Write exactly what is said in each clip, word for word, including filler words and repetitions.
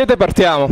E partiamo.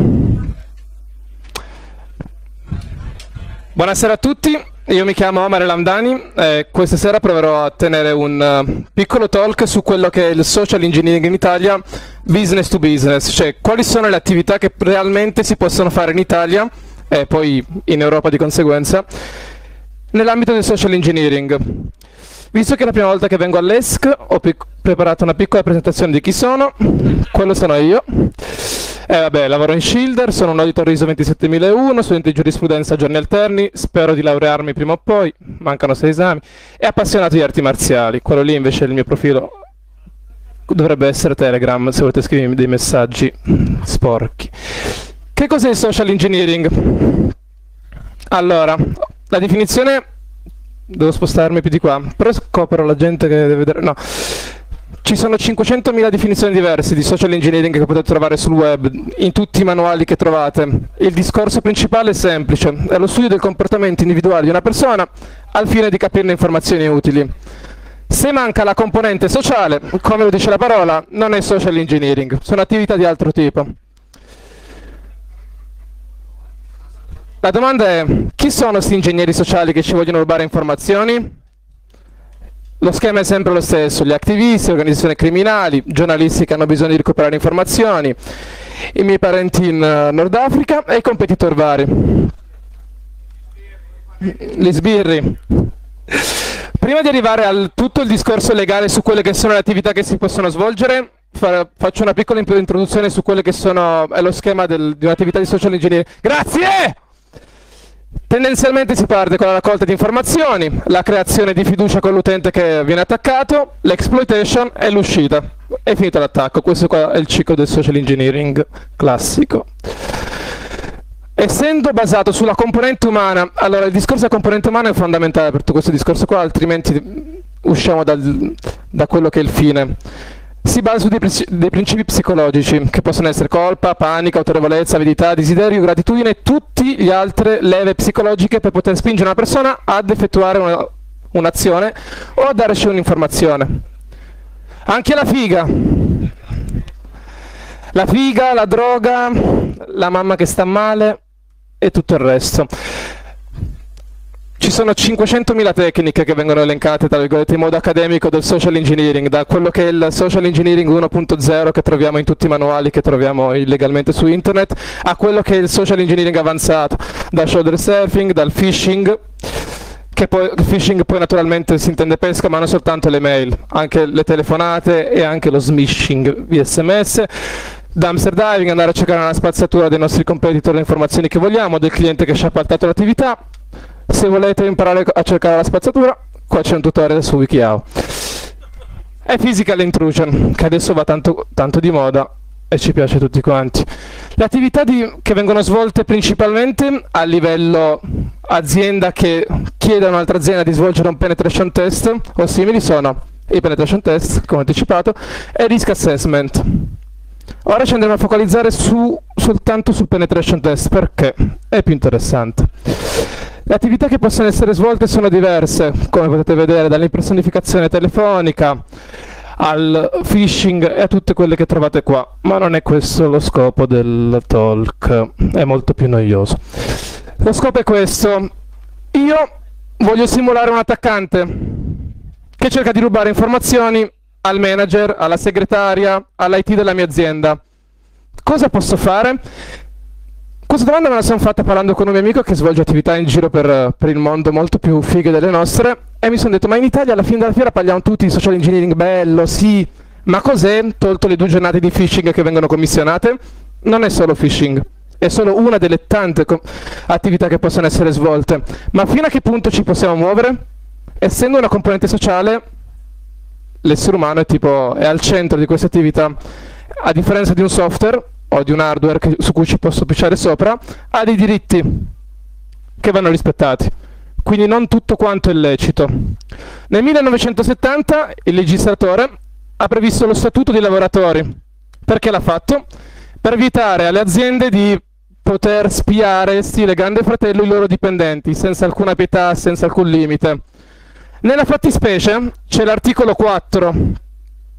Buonasera a tutti, io mi chiamo Omar El Hamdani e questa sera proverò a tenere un uh, piccolo talk su quello che è il social engineering in Italia, business to business, cioè quali sono le attività che realmente si possono fare in Italia e poi in Europa di conseguenza nell'ambito del social engineering. Visto che è la prima volta che vengo all'E S C, ho preparato una piccola presentazione di chi sono. Quello sono io. Eh, vabbè, lavoro in Schilder, sono un auditor I S O ventisettemilauno, studente di giurisprudenza a giorni alterni, spero di laurearmi prima o poi, mancano sei esami, e appassionato di arti marziali. Quello lì invece è il mio profilo, dovrebbe essere Telegram, se volete scrivermi dei messaggi sporchi. Che cos'è il social engineering? Allora, la definizione... Devo spostarmi più di qua, però scopro la gente che deve vedere... No. Ci sono cinquecentomila definizioni diverse di social engineering che potete trovare sul web, in tutti i manuali che trovate. Il discorso principale è semplice, è lo studio del comportamento individuale di una persona al fine di capirne informazioni utili. Se manca la componente sociale, come lo dice la parola, non è social engineering, sono attività di altro tipo. La domanda è, chi sono questi ingegneri sociali che ci vogliono rubare informazioni? Lo schema è sempre lo stesso, gli attivisti, organizzazioni criminali, giornalisti che hanno bisogno di recuperare informazioni, i miei parenti in Nord Africa e i competitor vari. Gli sbirri. Prima di arrivare a tutto il discorso legale su quelle che sono le attività che si possono svolgere, faccio una piccola introduzione su quelle che sono, è lo schema del, di un'attività di social engineering. Grazie! Tendenzialmente si parte con la raccolta di informazioni, la creazione di fiducia con l'utente che viene attaccato, l'exploitation e l'uscita. È finito l'attacco, questo qua è il ciclo del social engineering classico. Essendo basato sulla componente umana, allora il discorso della componente umana è fondamentale per tutto questo discorso qua, altrimenti usciamo dal, da quello che è il fine. Si basa su dei, dei principi psicologici, che possono essere colpa, panico, autorevolezza, avidità, desiderio, gratitudine e tutte le altre leve psicologiche per poter spingere una persona ad effettuare un'azione o a darci un'informazione. Anche la figa. La figa, la droga, la mamma che sta male e tutto il resto. Ci sono cinquecentomila tecniche che vengono elencate, tra virgolette, in modo accademico del social engineering, da quello che è il social engineering uno punto zero che troviamo in tutti i manuali che troviamo illegalmente su internet, a quello che è il social engineering avanzato, dal shoulder surfing, dal phishing, che poi il phishing poi naturalmente si intende pesca, ma non soltanto le mail, anche le telefonate e anche lo smishing via sms, dumpster diving, andare a cercare nella spazzatura dei nostri competitor le informazioni che vogliamo, del cliente che ci ha appaltato l'attività. Se volete imparare a cercare la spazzatura, qua c'è un tutorial su WikiHow. È physical intrusion, che adesso va tanto, tanto di moda e ci piace a tutti quanti. Le attività di, che vengono svolte principalmente a livello azienda che chiede a un'altra azienda di svolgere un penetration test o simili sono i penetration test, come anticipato, e risk assessment. Ora ci andremo a focalizzare su, soltanto sul penetration test perché è più interessante. Le attività che possono essere svolte sono diverse, come potete vedere, dall'impersonificazione telefonica al phishing e a tutte quelle che trovate qua, ma non è questo lo scopo del talk, è molto più noioso. Lo scopo è questo: io voglio simulare un attaccante che cerca di rubare informazioni al manager, alla segretaria, all'I T della mia azienda. Cosa posso fare? Questa domanda me la sono fatta parlando con un mio amico che svolge attività in giro per, per il mondo molto più fighe delle nostre e mi sono detto, ma in Italia alla fine della fiera parliamo tutti di social engineering, bello, sì, ma cos'è, tolto le due giornate di phishing che vengono commissionate? Non è solo phishing, è solo una delle tante attività che possono essere svolte, ma fino a che punto ci possiamo muovere? Essendo una componente sociale, l'essere umano è, tipo, è al centro di queste attività, a differenza di un software o di un hardware che, su cui ci posso picciare sopra, ha dei diritti che vanno rispettati, quindi non tutto quanto è lecito. Nel millenovecentosettanta il legislatore ha previsto lo statuto dei lavoratori. Perché l'ha fatto? Per evitare alle aziende di poter spiare, stile Grande Fratello, i loro dipendenti, senza alcuna pietà, senza alcun limite. Nella fattispecie c'è l'articolo quattro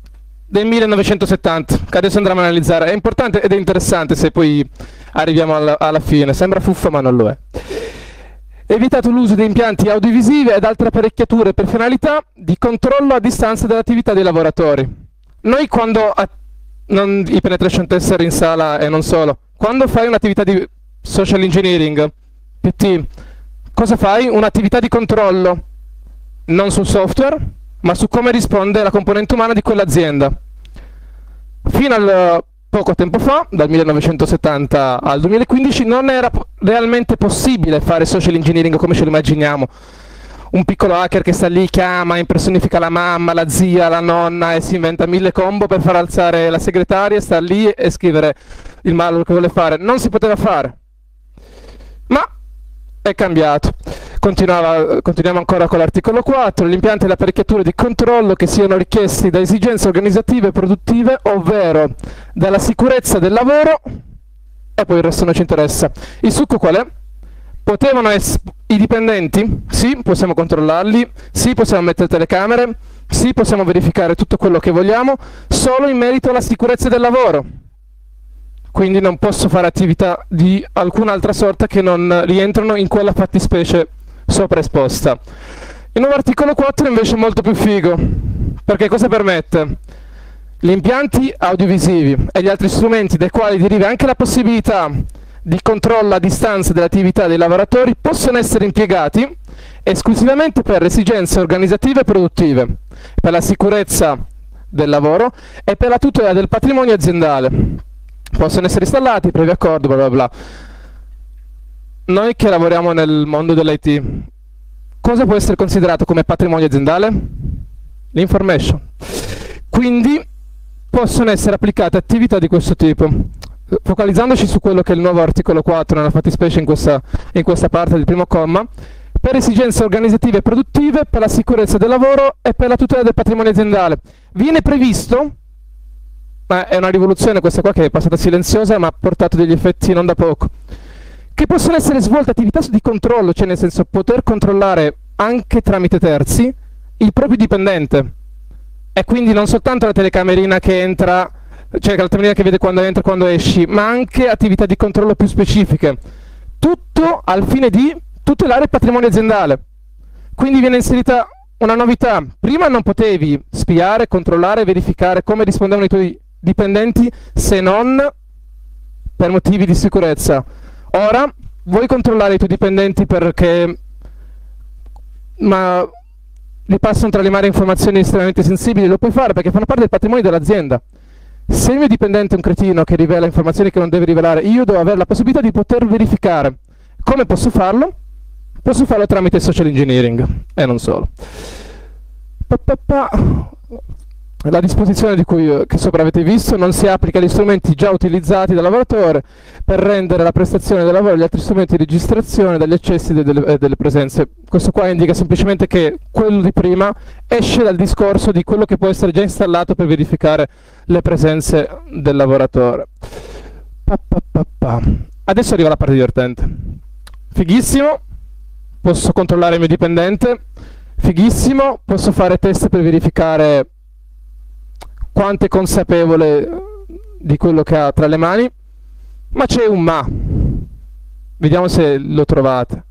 del millenovecentosettanta, che adesso andremo a analizzare. È importante ed è interessante se poi arriviamo alla, alla fine. Sembra fuffa ma non lo è. Evitato l'uso di impianti audiovisivi ed altre apparecchiature per finalità di controllo a distanza dell'attività dei lavoratori. Noi quando, non i penetration tester in sala e non solo, quando fai un'attività di social engineering, P T, cosa fai? Un'attività di controllo, non sul software, ma su come risponde la componente umana di quell'azienda. Fino a poco tempo fa, dal millenovecentosettanta al duemilaquindici, non era realmente possibile fare social engineering come ce lo immaginiamo. Un piccolo hacker che sta lì, chiama, impersonifica la mamma, la zia, la nonna e si inventa mille combo per far alzare la segretaria, sta lì e scrivere il malware che vuole fare. Non si poteva fare. Ma è cambiato. Continuava, continuiamo ancora con l'articolo quattro, gli impianti e le apparecchiature di controllo che siano richiesti da esigenze organizzative e produttive, ovvero dalla sicurezza del lavoro, e poi il resto non ci interessa. Il succo qual è? Potevano essere i dipendenti? Sì, possiamo controllarli, sì, possiamo mettere telecamere, sì, possiamo verificare tutto quello che vogliamo, solo in merito alla sicurezza del lavoro. Quindi non posso fare attività di alcun'altra sorta che non rientrano in quella fattispecie sopra esposta. Il nuovo articolo quattro invece è molto più figo, perché cosa permette? Gli impianti audiovisivi e gli altri strumenti dai quali deriva anche la possibilità di controllo a distanza dell'attività dei lavoratori possono essere impiegati esclusivamente per esigenze organizzative e produttive, per la sicurezza del lavoro e per la tutela del patrimonio aziendale. Possono essere installati, previ accordo, bla bla bla. Noi che lavoriamo nel mondo dell'I T, cosa può essere considerato come patrimonio aziendale? L'information. Quindi possono essere applicate attività di questo tipo. Focalizzandoci su quello che è il nuovo articolo quattro nella fattispecie in questa, in questa parte del primo comma, per esigenze organizzative e produttive, per la sicurezza del lavoro e per la tutela del patrimonio aziendale. Viene previsto, ma è una rivoluzione questa qua che è passata silenziosa ma ha portato degli effetti non da poco, che possono essere svolte attività di controllo, cioè nel senso poter controllare anche tramite terzi il proprio dipendente, e quindi non soltanto la telecamerina che entra, cioè la telecamerina che vede quando entri e quando esci, ma anche attività di controllo più specifiche, tutto al fine di tutelare il patrimonio aziendale. Quindi viene inserita una novità: prima non potevi spiare, controllare, verificare come rispondevano i tuoi dipendenti se non per motivi di sicurezza. Ora vuoi controllare i tuoi dipendenti perché ma gli passano tra le mani informazioni estremamente sensibili? Lo puoi fare perché fanno parte del patrimonio dell'azienda. Se il mio dipendente è un cretino che rivela informazioni che non deve rivelare, io devo avere la possibilità di poter verificare. Come posso farlo? Posso farlo tramite social engineering e non solo. Pa, pa, pa. La disposizione di cui, che sopra avete visto non si applica agli strumenti già utilizzati dal lavoratore per rendere la prestazione del lavoro e gli altri strumenti di registrazione dagli accessi e delle, delle presenze. Questo qua indica semplicemente che quello di prima esce dal discorso di quello che può essere già installato per verificare le presenze del lavoratore. Pa, pa, pa, pa. Adesso arriva la parte divertente. Fighissimo, posso controllare il mio dipendente, fighissimo, posso fare test per verificare quanto è consapevole di quello che ha tra le mani, ma c'è un ma. Vediamo se lo trovate.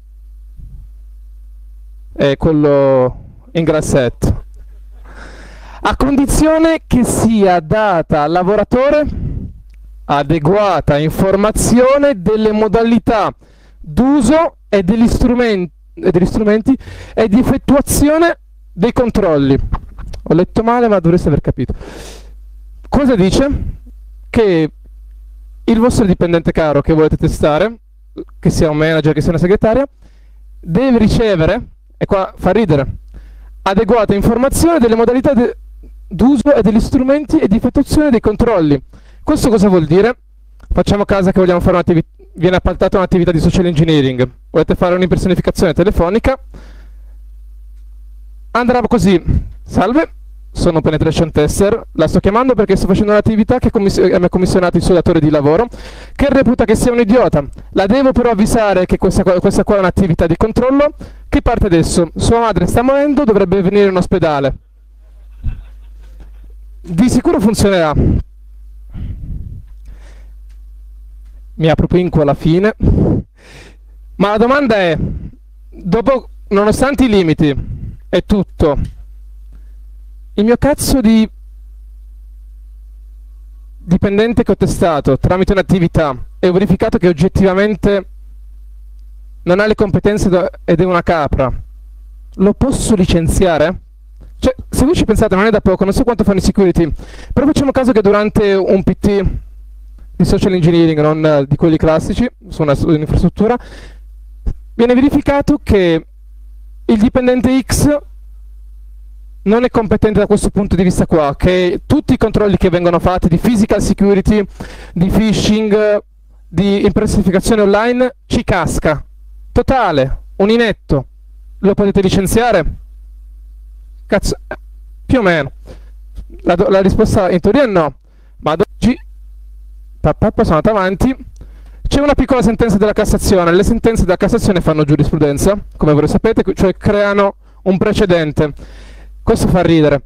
È quello in grassetto. A condizione che sia data al lavoratore adeguata informazione delle modalità d'uso e degli strumenti, e degli strumenti e di effettuazione dei controlli. Ho letto male, ma dovreste aver capito. Cosa dice? Che il vostro dipendente caro che volete testare, che sia un manager, che sia una segretaria, deve ricevere, e qua fa ridere, adeguata informazione delle modalità d'uso e degli strumenti e di effettuazione dei controlli. Questo cosa vuol dire? Facciamo caso che vogliamo fare un'attività, viene appaltata un'attività di social engineering, volete fare un'impersonificazione telefonica, andrà così: salve, sono un penetration tester, la sto chiamando perché sto facendo un'attività che mi ha commissionato il suo datore di lavoro, che reputa che sia un idiota. La devo però avvisare che questa, questa qua è un'attività di controllo, che parte adesso. Sua madre sta morendo, dovrebbe venire in ospedale. di sicuro funzionerà. Mi apro Pinco alla fine. Ma la domanda è, dopo, nonostante i limiti e tutto, il mio cazzo di dipendente che ho testato tramite un'attività e ho verificato che oggettivamente non ha le competenze da, ed è una capra, lo posso licenziare? Cioè, se voi ci pensate, non è da poco, non so quanto fanno i security, però facciamo caso che durante un P T di social engineering, non di quelli classici, su un'infrastruttura, viene verificato che il dipendente X non è competente da questo punto di vista qua, che tutti i controlli che vengono fatti di physical security, di phishing, di impersonificazione online, ci casca. Totale, un inetto. Lo potete licenziare? Cazzo, più o meno. La, la risposta in teoria è no, ma ad oggi, papà, sono andato avanti, c'è una piccola sentenza della Cassazione. Le sentenze della Cassazione fanno giurisprudenza, come voi sapete, cioè creano un precedente. Questo fa ridere.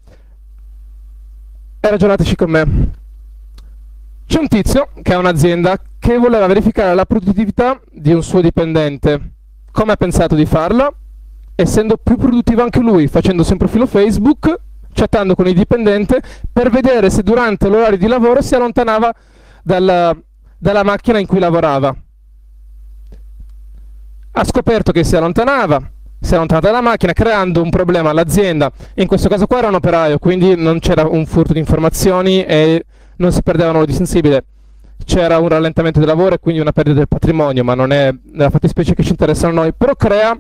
E ragionateci con me. C'è un tizio che ha un'azienda che voleva verificare la produttività di un suo dipendente. Come ha pensato di farlo? Essendo più produttivo anche lui, facendosi un profilo Facebook, chattando con il dipendente per vedere se durante l'orario di lavoro si allontanava dalla, dalla macchina in cui lavorava. Ha scoperto che si allontanava, si è allontanato dalla macchina, creando un problema all'azienda. In questo caso qua era un operaio, quindi non c'era un furto di informazioni e non si perdevano lodi sensibili. C'era un rallentamento del lavoro e quindi una perdita del patrimonio, ma non è nella fattispecie che ci interessano a noi. Però crea,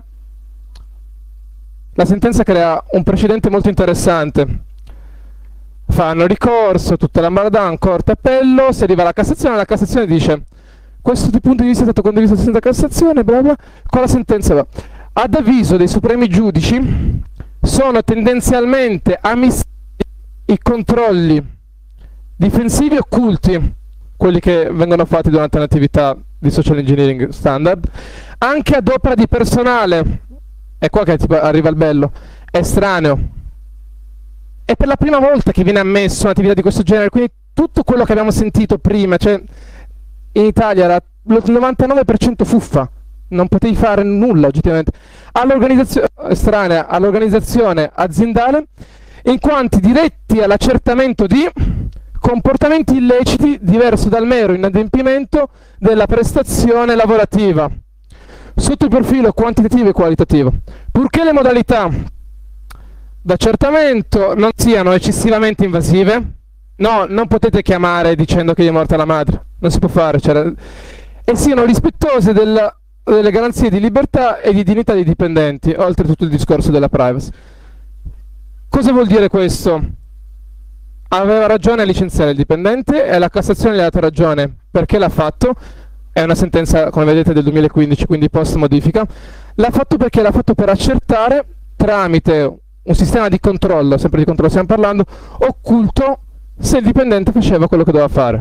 la sentenza crea un precedente molto interessante. Fanno ricorso, tutta la mardan, corte appello, si arriva alla Cassazione, la Cassazione dice questo punto di vista è stato condiviso dalla Cassazione, bla bla, con la sentenza va. Ad avviso dei supremi giudici sono tendenzialmente ammissibili i controlli difensivi occulti, quelli che vengono fatti durante un'attività di social engineering standard, anche ad opera di personale, è qua che tipo arriva il bello, estraneo. È per la prima volta che viene ammesso un'attività di questo genere, quindi tutto quello che abbiamo sentito prima, cioè in Italia era il novantanove per cento fuffa, non potevi fare nulla oggettivamente, all'organizzazione estranea all'organizzazione aziendale, in quanto diretti all'accertamento di comportamenti illeciti diversi dal mero inadempimento della prestazione lavorativa, sotto il profilo quantitativo e qualitativo, purché le modalità d'accertamento non siano eccessivamente invasive. No, non potete chiamare dicendo che gli è morta la madre, non si può fare, cioè, e siano rispettose del, delle garanzie di libertà e di dignità dei dipendenti, oltre a tutto il discorso della privacy. Cosa vuol dire questo? Aveva ragione a licenziare il dipendente e la Cassazione gli ha dato ragione. Perché l'ha fatto? È una sentenza, come vedete, del duemilaquindici, quindi post modifica. L'ha fatto perché l'ha fatto per accertare, tramite un sistema di controllo, sempre di controllo stiamo parlando, occulto, se il dipendente faceva quello che doveva fare.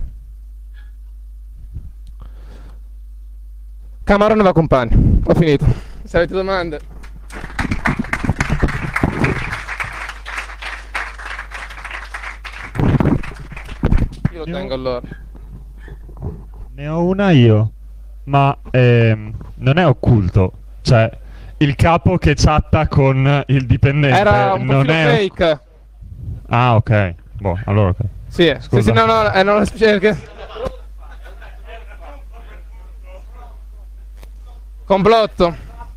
Camarone va compagni. Ho finito. Se avete domande. Io lo tengo allora. Ne ho una io, ma ehm, non è occulto, cioè il capo che chatta con il dipendente era un non è fake. Ah, ok. Boh, allora ok. Sì, sì, sì, no, no, è una perché... Complotto.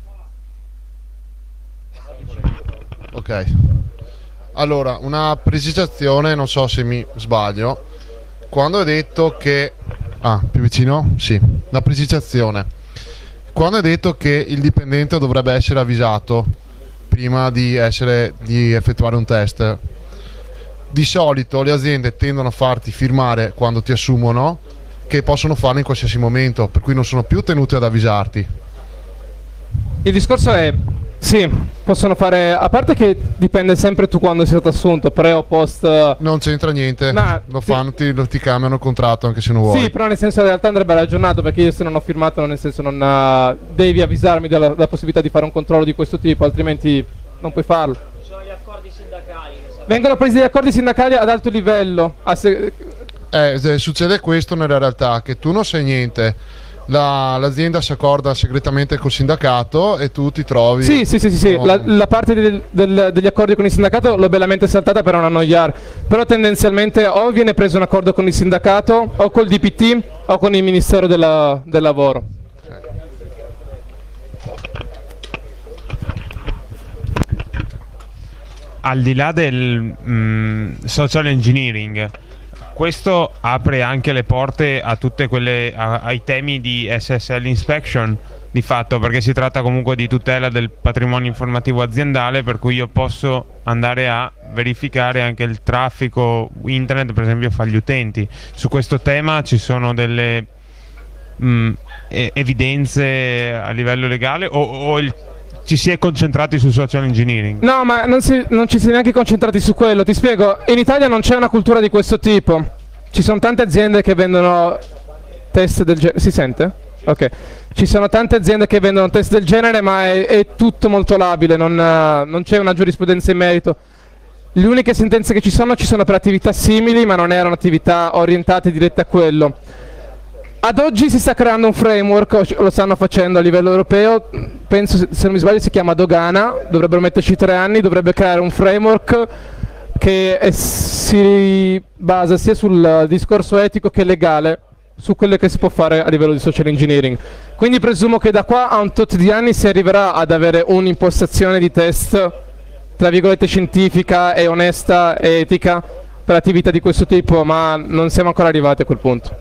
Ok. Allora, una precisazione, non so se mi sbaglio. Quando hai detto che... Ah, più vicino? Sì. Una precisazione. Quando hai detto che il dipendente dovrebbe essere avvisato prima di, essere, di effettuare un test, di solito le aziende tendono a farti firmare quando ti assumono che possono farlo in qualsiasi momento, per cui non sono più tenuti ad avvisarti. Il discorso è, sì, possono fare, a parte che dipende sempre tu quando sei stato assunto, pre o post. Non c'entra niente, no, lo sì. fanno, ti, lo, ti cambiano il contratto anche se non vuoi. Sì, però nel senso in realtà andrebbe ragionato, perché io se non ho firmato, nel senso non uh, devi avvisarmi della, della possibilità di fare un controllo di questo tipo, altrimenti non puoi farlo. Ci sono gli accordi sindacali che Vengono presi degli accordi sindacali ad alto livello. A se- Eh, se succede questo nella realtà, che tu non sai niente, la- l'azienda si accorda segretamente col sindacato e tu ti trovi... Sì, sì, sì, sì, sì. La, la parte del- del- degli accordi con il sindacato l'ho bellamente saltata per non annoiare, però tendenzialmente o viene preso un accordo con il sindacato o col D P T o con il Ministero della- del Lavoro. Al di là del mm, social engineering, questo apre anche le porte a tutte quelle a- ai temi di S S L inspection di fatto, perché si tratta comunque di tutela del patrimonio informativo aziendale, per cui io posso andare a verificare anche il traffico internet, per esempio, fra gli utenti. Su questo tema ci sono delle mm, e- evidenze a livello legale o, o il ci si è concentrati sul social engineering? No, ma non, si, non ci si è neanche concentrati su quello. Ti spiego, in Italia non c'è una cultura di questo tipo. Ci sono tante aziende che vendono test del genere. Si sente? Ok. Ci sono tante aziende che vendono test del genere, ma è, è tutto molto labile, non, eh, non c'è una giurisprudenza in merito. Le uniche sentenze che ci sono, ci sono per attività simili, ma non erano attività orientate dirette a quello. Ad oggi si sta creando un framework, lo stanno facendo a livello europeo, penso, se non mi sbaglio, si chiama Dogana, dovrebbero metterci tre anni, dovrebbe creare un framework che è- si basa sia sul discorso etico che legale, su quello che si può fare a livello di social engineering. Quindi presumo che da qua a un tot di anni si arriverà ad avere un'impostazione di test, tra virgolette, scientifica e onesta e etica per attività di questo tipo, ma non siamo ancora arrivati a quel punto.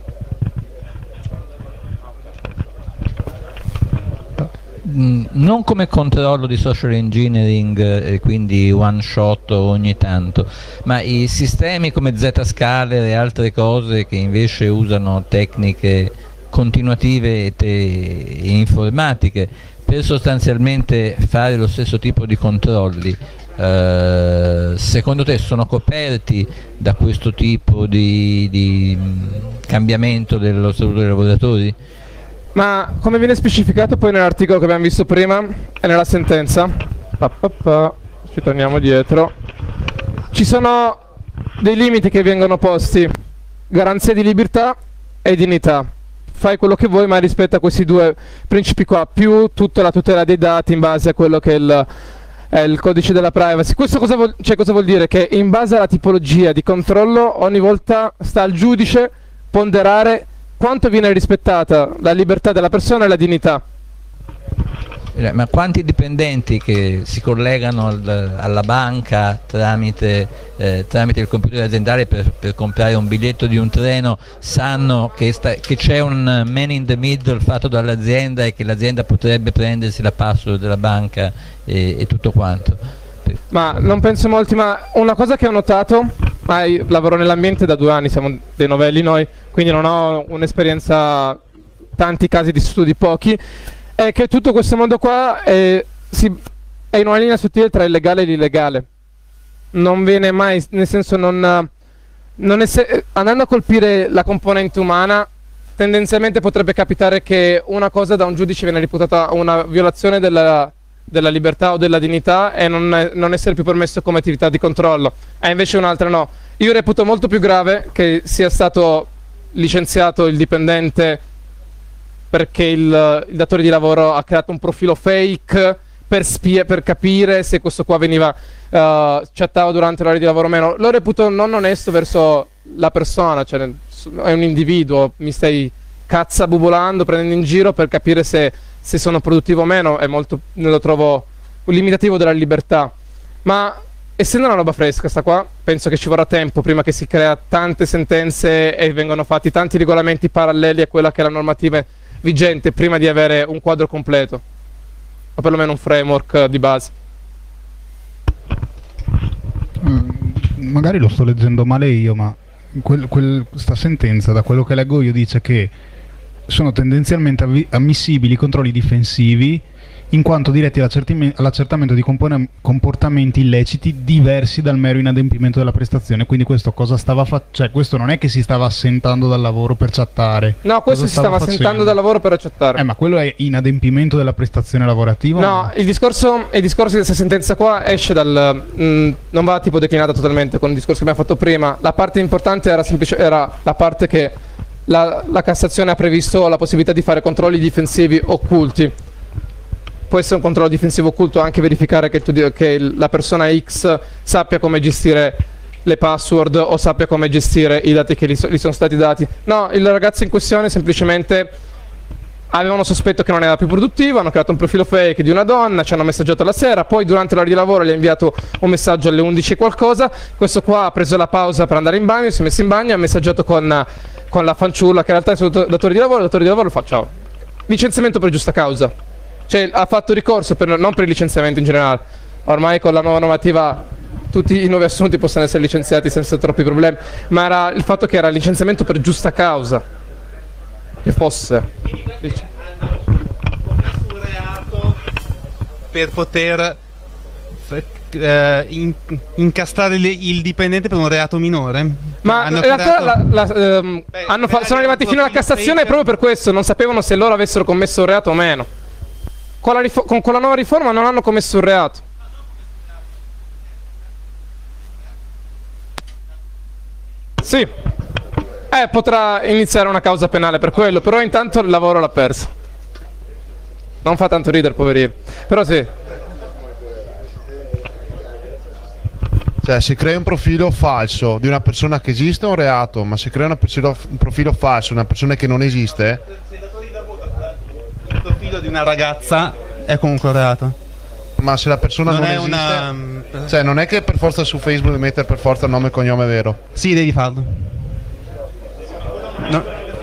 Mm, non come controllo di social engineering, eh, quindi one shot ogni tanto, ma i sistemi come Zscaler e altre cose che invece usano tecniche continuative e, te- e informatiche per sostanzialmente fare lo stesso tipo di controlli, eh, secondo te sono coperti da questo tipo di, di mm, cambiamento dello statuto dei lavoratori? Ma come viene specificato poi nell'articolo che abbiamo visto prima e nella sentenza, pa, pa, pa, ci torniamo dietro, ci sono dei limiti che vengono posti: garanzia di libertà e dignità. Fai quello che vuoi, ma rispetta questi due principi qua, più tutta la tutela dei dati in base a quello che è il, è il codice della privacy. Questo cosa vuol, cioè, cosa vuol dire? Che in base alla tipologia di controllo ogni volta sta al giudice ponderare quanto viene rispettata la libertà della persona e la dignità. Eh, Ma quanti dipendenti che si collegano al- alla banca tramite, eh, tramite il computer aziendale per, per comprare un biglietto di un treno sanno che, sta- che c'è un man in the middle fatto dall'azienda e che l'azienda potrebbe prendersi la password della banca e, e tutto quanto? Per- Ma non penso molti, ma una cosa che ho notato, ma io lavoro nell'ambiente da due anni, siamo dei novelli noi, quindi non ho un'esperienza, tanti casi di studi, pochi, è che tutto questo mondo qua è, si- è in una linea sottile tra il legale e l'illegale. Non viene mai, nel senso non, non esse- andando a colpire la componente umana, tendenzialmente potrebbe capitare che una cosa da un giudice viene reputata una violazione della, della libertà o della dignità e non, è- non essere più permesso come attività di controllo, e invece un'altra no. Io reputo molto più grave che sia stato licenziato il dipendente perché il, il datore di lavoro ha creato un profilo fake per, spie- per capire se questo qua veniva uh, chattava durante l'orario di lavoro o meno. Lo reputo non onesto verso la persona, cioè nel- è un individuo, mi stai cazzabubolando, prendendo in giro per capire se, se sono produttivo o meno, è molto, lo trovo un limitativo della libertà. Ma essendo una roba fresca sta qua, penso che ci vorrà tempo prima che si crea tante sentenze e vengano fatti tanti regolamenti paralleli a quella che è la normativa vigente prima di avere un quadro completo, o perlomeno un framework di base. Mm, magari lo sto leggendo male io, ma quel, quel- questa sentenza, da quello che leggo io, dice che sono tendenzialmente avvi- ammissibili controlli difensivi in quanto diretti all'accertime- all'accertamento di compone- comportamenti illeciti diversi dal mero inadempimento della prestazione. Quindi questo cosa stava facendo? Cioè questo non è che si stava assentando dal lavoro per chattare. No, questo Cosa si stava facendo? assentando dal lavoro per accettare. Eh, ma quello è inadempimento della prestazione lavorativa? No, il discorso, il discorso di questa sentenza qua esce dal... mh, non va tipo declinata totalmente con il discorso che abbiamo fatto prima. La parte importante era, semplice, era la parte che la, la Cassazione ha previsto la possibilità di fare controlli difensivi occulti. Può essere un controllo difensivo occulto anche verificare che, tu, che la persona X sappia come gestire le password o sappia come gestire i dati che gli, so, gli sono stati dati. No, il ragazzo in questione semplicemente avevano sospetto che non era più produttivo, hanno creato un profilo fake di una donna, ci hanno messaggiato la sera, poi durante l'ora di lavoro gli ha inviato un messaggio alle undici e qualcosa, questo qua ha preso la pausa per andare in bagno, si è messo in bagno, ha messaggiato con, con la fanciulla che in realtà è il suo datore di lavoro, il datore di lavoro fa ciao. Licenziamento per giusta causa. Cioè ha fatto ricorso per, non per il licenziamento in generale, ormai con la nuova normativa tutti i nuovi assunti possono essere licenziati senza troppi problemi, ma era il fatto che era licenziamento per giusta causa, che fosse per poter eh, in, incastrare le, il dipendente per un reato minore. ma hanno in realtà creato... la, la, ehm, Beh, hanno fa- sono arrivati fino alla Cassazione fake. proprio per questo, non sapevano se loro avessero commesso un reato o meno. Con la, rifo- con, con la nuova riforma non hanno commesso un reato. Sì, eh, potrà iniziare una causa penale per quello, però intanto il lavoro l'ha perso. Non fa tanto ridere, poverino. Però sì. Cioè, se crei un profilo falso di una persona che esiste è un reato, ma se crei una persona- un profilo falso di una persona che non esiste, Il profilo di una ragazza è comunque un reato. ma se la persona non, Non è esiste, una... cioè non è che per forza su Facebook devi mettere per forza il nome e cognome vero. Sì, devi farlo. No.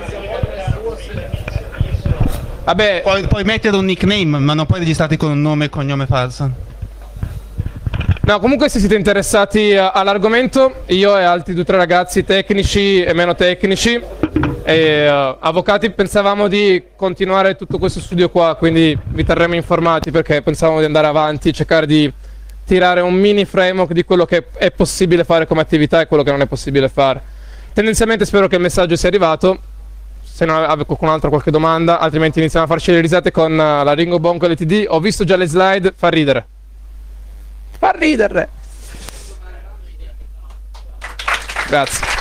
Vabbè, Puoi, puoi mettere un nickname, ma non puoi registrarti con un nome e cognome falso. no, comunque se siete interessati a- all'argomento, io e altri due o tre ragazzi tecnici e meno tecnici e eh, avvocati pensavamo di continuare tutto questo studio qua, quindi vi terremo informati perché pensavamo di andare avanti e cercare di tirare un mini framework di quello che è possibile fare come attività e quello che non è possibile fare. Tendenzialmente spero che il messaggio sia arrivato, se non avete qualcun altro qualche domanda, altrimenti iniziamo a farci le risate con eh, la Ringo Bongo L T D. Ho visto già le slide, fa ridere. Fa ridere. Grazie.